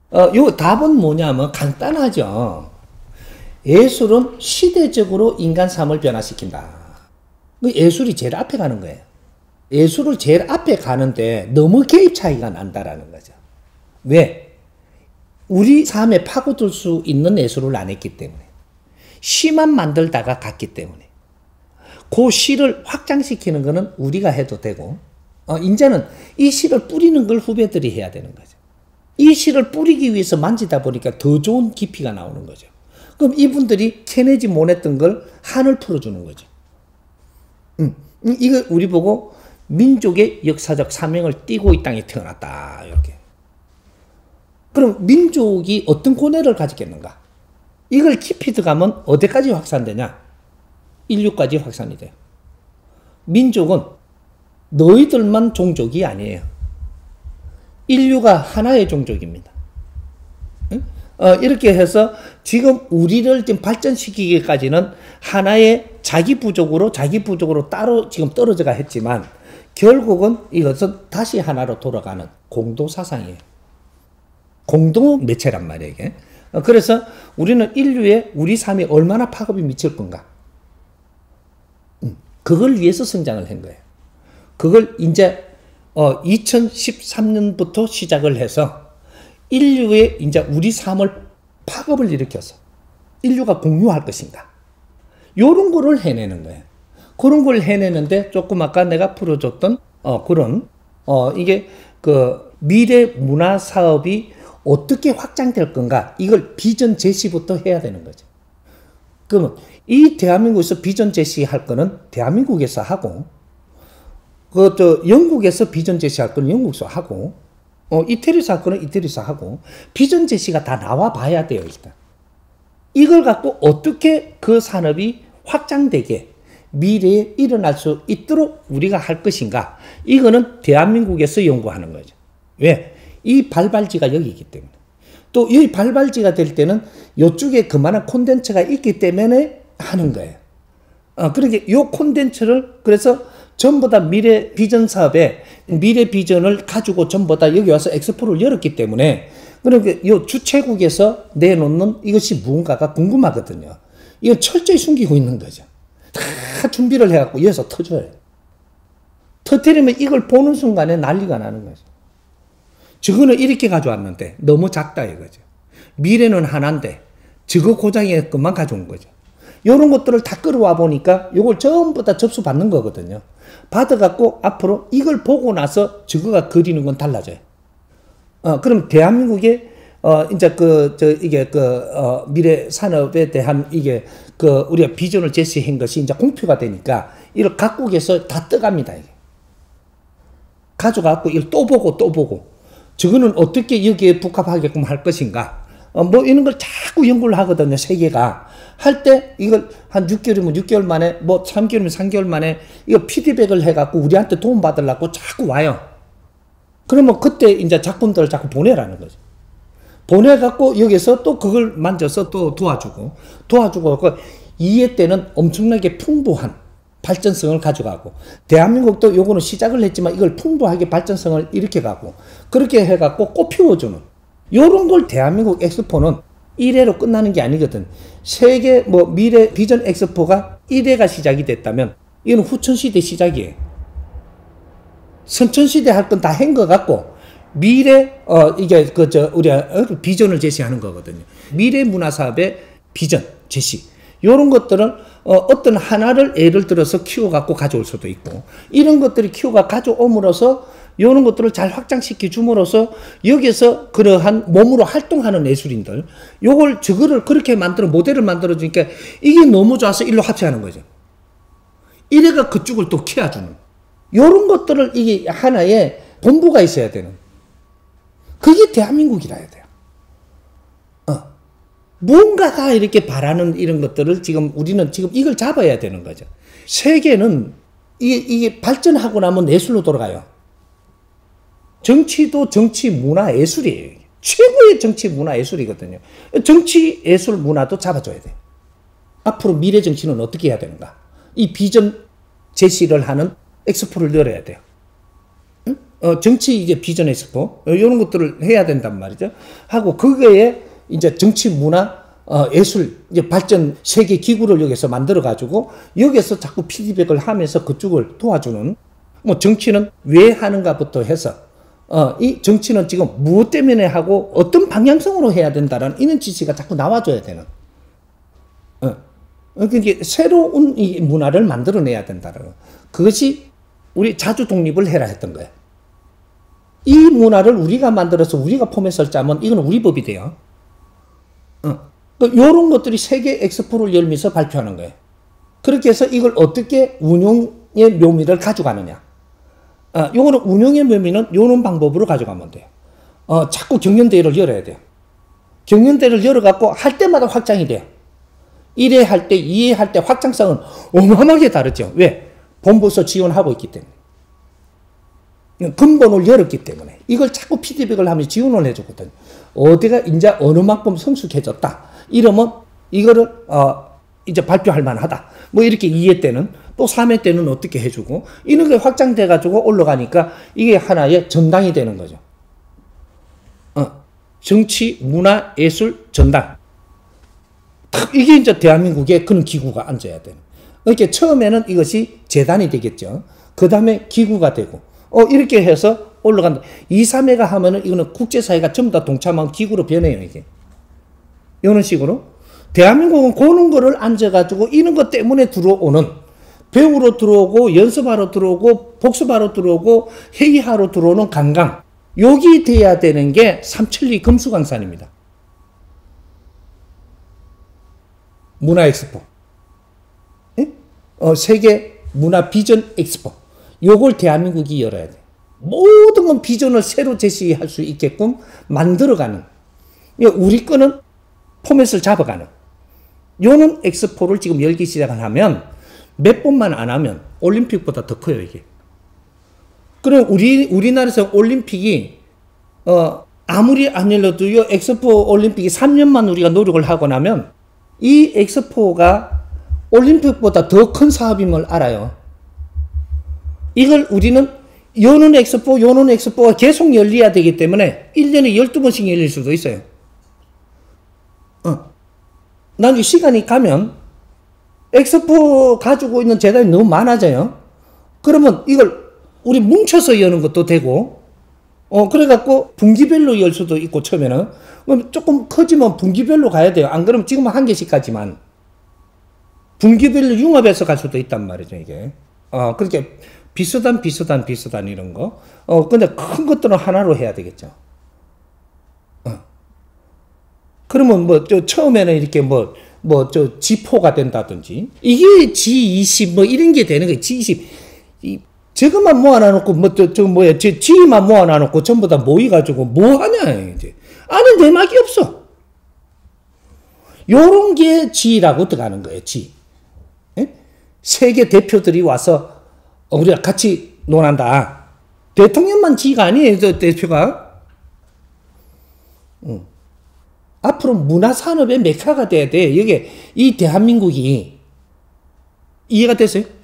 요 답은 뭐냐면 간단하죠. 예술은 시대적으로 인간 삶을 변화시킨다. 예술이 제일 앞에 가는 거예요. 예술을 제일 앞에 가는데 너무 개입 차이가 난다라는 거죠. 왜? 우리 삶에 파고들 수 있는 예술을 안 했기 때문에. 시만 만들다가 갔기 때문에. 그 시를 확장시키는 거는 우리가 해도 되고, 이제는 이 시를 뿌리는 걸 후배들이 해야 되는 거죠. 이 시를 뿌리기 위해서 만지다 보니까 더 좋은 깊이가 나오는 거죠. 그럼 이분들이 캐내지 못했던 걸 한을 풀어주는 거죠. 이거 우리 보고 민족의 역사적 사명을 띠고 이 땅에 태어났다. 이렇게. 그럼 민족이 어떤 고뇌를 가지겠는가? 이걸 깊이 들어가면 어디까지 확산되냐? 인류까지 확산이 돼요. 민족은 너희들만 종족이 아니에요. 인류가 하나의 종족입니다. 이렇게 해서 지금 우리를 지금 발전시키기까지는 하나의 자기 부족으로 따로 지금 떨어져가 했지만 결국은 이것은 다시 하나로 돌아가는 공동 사상이에요. 공동 매체란 말이에요, 이게. 그래서 우리는 인류에 우리 삶이 얼마나 파급이 미칠 건가? 그걸 위해서 성장을 한 거예요. 그걸 이제 2013년부터 시작을 해서 인류의 이제 우리 삶을 파급을 일으켜서 인류가 공유할 것인가? 요런 거를 해내는 거예요. 그런 걸 해내는데 조금 아까 내가 풀어줬던 이게 그 미래 문화 사업이 어떻게 확장될 건가? 이걸 비전 제시부터 해야 되는 거죠. 그러면 이 대한민국에서 비전 제시할 거는 대한민국에서 하고, 영국에서 비전 제시할 거는 영국에서 하고, 이태리에서 할 거는 이태리에서 하고, 비전 제시가 다 나와 봐야 돼요, 일단. 이걸 갖고 어떻게 그 산업이 확장되게 미래에 일어날 수 있도록 우리가 할 것인가? 이거는 대한민국에서 연구하는 거죠. 왜? 이 발발지가 여기이기 때문에. 또 이 발발지가 될 때는 이쪽에 그만한 콘텐츠가 있기 때문에 하는 거예요. 그러니까 이 콘텐츠를 그래서 전부 다 미래 비전 사업에 미래 비전을 가지고 전부 다 여기 와서 엑스포를 열었기 때문에 그러니까 이 주최국에서 내놓는 이것이 무언가가 궁금하거든요. 이건 철저히 숨기고 있는 거죠. 다 준비를 해갖고 여기서 터져요. 터뜨리면 이걸 보는 순간에 난리가 나는 거죠. 저거는 이렇게 가져왔는데 너무 작다 이거죠. 미래는 하나인데 저거 고장의 것만 가져온 거죠. 이런 것들을 다 끌어와 보니까 이걸 전부 다 접수받는 거거든요. 받아갖고 앞으로 이걸 보고 나서 저거가 그리는 건 달라져요. 그럼 대한민국의 이제 미래 산업에 대한 이게 우리가 비전을 제시한 것이 이제 공표가 되니까 이걸 각국에서 다 떠갑니다. 이게. 가져가고 이걸 또 보고 저거는 어떻게 여기에 부합하게끔 할 것인가. 뭐 이런 걸 자꾸 연구를 하거든요. 세계가. 할 때 이걸 한 6개월이면 6개월 만에 뭐 3개월이면 3개월 만에 이거 피드백을 해갖고 우리한테 도움 받으려고 자꾸 와요. 그러면 그때 이제 작품들을 자꾸 보내라는 거죠. 보내갖고 여기서 또 그걸 만져서 또 도와주고 그 이해 때는 엄청나게 풍부한 발전성을 가져가고 대한민국도 요거는 시작을 했지만 이걸 풍부하게 발전성을 일으켜가고 그렇게 해갖고 꽃 피워주는 요런 걸 대한민국 엑스포는 1회로 끝나는 게 아니거든. 세계 미래 비전 엑스포가 1회가 시작이 됐다면 이건 후천시대 시작이에요. 선천시대 할 건 다 한 것 같고 미래 이게 우리가 비전을 제시하는 거거든요. 미래 문화사업의 비전 제시 이런 것들을 어떤 하나를 예를 들어서 키워갖고 가져올 수도 있고 이런 것들이 키워가 가져옴으로써 이런 것들을 잘 확장시켜 줌으로써 여기서 그러한 몸으로 활동하는 예술인들 저거를 그렇게 모델을 만들어 주니까 이게 너무 좋아서 일로 합체하는 거죠. 이래가 그쪽을 또 키워주는 이런 것들을 이게 하나의 본부가 있어야 되는 그게 대한민국이라 해야 돼요. 뭔가가 이렇게 바라는 이런 것들을 우리는 지금 이걸 잡아야 되는 거죠. 세계는 이게 발전하고 나면 예술로 돌아가요. 정치도 정치 문화 예술이에요. 최고의 정치 문화 예술이거든요. 정치 예술 문화도 잡아줘야 돼요. 앞으로 미래 정치는 어떻게 해야 되는가? 이 비전 제시를 하는 엑스포를 열어야 돼요. 응? 정치 이제 비전 엑스포 이런 것들을 해야 된단 말이죠. 하고 그거에 이제 정치 문화 예술 이제 발전 세계 기구를 여기서 만들어 가지고 여기서 자꾸 피드백을 하면서 그쪽을 도와주는 뭐 정치는 왜 하는가부터 해서 이 정치는 지금 무엇 때문에 하고 어떤 방향성으로 해야 된다라는 이런 지시가 자꾸 나와줘야 되는. 그러니까 새로운 이 문화를 만들어내야 된다라는 그것이 우리 자주 독립을 해라 했던 거예요. 이 문화를 우리가 만들어서 우리가 포맷을 짜면 이건 우리 법이 돼요. 이런 것들이 세계 엑스포를 열면서 발표하는 거예요. 그렇게 해서 이걸 어떻게 운용의 묘미를 가져가느냐. 요거는 운용의 묘미는 요런 방법으로 가져가면 돼요. 자꾸 경연대회를 열어야 돼요. 경연대회를 열어갖고 할 때마다 확장이 돼요. 1회 할 때, 2회 할 때 확장성은 어마어마하게 다르죠. 왜? 본부에서 지원하고 있기 때문에. 근본을 열었기 때문에. 이걸 자꾸 피드백을 하면 지원을 해주거든요. 어디가 이제 어느 만큼 성숙해졌다. 이러면 이거를 이제 발표할 만하다. 뭐 이렇게 2회 때는 또 3회 때는 어떻게 해주고 이런 게 확장돼 가지고 올라가니까 이게 하나의 전당이 되는 거죠. 정치, 문화, 예술, 전당. 이게 이제 대한민국에 그런 기구가 앉아야 되는. 그러니까 처음에는 이것이 재단이 되겠죠. 그 다음에 기구가 되고 이렇게 해서 올라간다. 2, 3회가 하면은 이거는 국제사회가 전부 다 동참한 기구로 변해요, 이게. 이런 식으로. 대한민국은 그런 거를 앉아가지고 이런 것 때문에 들어오는 배우로 들어오고 연습하러 들어오고 복습하러 들어오고 회의하러 들어오는 관광. 여기 돼야 되는 게 삼천리 금수강산입니다. 문화 엑스포. 세계 문화 비전 엑스포. 요걸 대한민국이 열어야 돼. 모든 건 비전을 새로 제시할 수 있게끔 만들어가는. 우리 거는 포맷을 잡아가는. 요는 엑스포를 지금 열기 시작을 하면 몇 번만 안 하면 올림픽보다 더 커요, 이게. 그럼 우리나라에서 올림픽이, 아무리 안 열려도 요 엑스포 올림픽이 3년만 우리가 노력을 하고 나면 이 엑스포가 올림픽보다 더 큰 사업임을 알아요. 이걸 우리는 요는 엑스포가 계속 열려야 되기 때문에 1년에 12번씩 열릴 수도 있어요. 나중에 시간이 가면 엑스포 가지고 있는 재단이 너무 많아져요. 그러면 이걸 우리 뭉쳐서 여는 것도 되고, 그래갖고 분기별로 열 수도 있고, 처음에는. 조금 커지면 분기별로 가야 돼요. 안 그러면 지금은 한 개씩 가지만, 분기별로 융합해서 갈 수도 있단 말이죠, 이게. 그렇게 비슷한 이런 거. 근데 큰 것들은 하나로 해야 되겠죠. 그러면 처음에는 이렇게 G4가 된다든지, 이게 G20 이런 게 되는 거예요. G20. 저것만 모아놔놓고, G만 모아놔놓고 전부 다 모이가지고 뭐 하냐, 이제. 안에 내막이 없어. 요런 게 G라고 들어가는 거예요, G. 예? 세계 대표들이 와서 우리가 같이 논한다. 대통령만 G가 아니에요, 저 대표가. 앞으로 문화산업의 메카가 돼야 돼. 이게, 이 대한민국이. 이해가 됐어요?